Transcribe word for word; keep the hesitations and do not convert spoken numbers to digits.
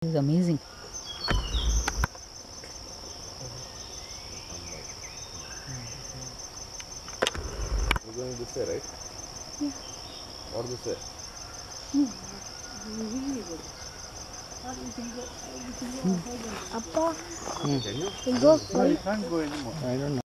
It's amazing. We're going this way, right? Yeah. Or this way? No, we will. Or we can go, we can go outside and Appa, Can you? we'll go No, you flight. can't go anymore. I don't know.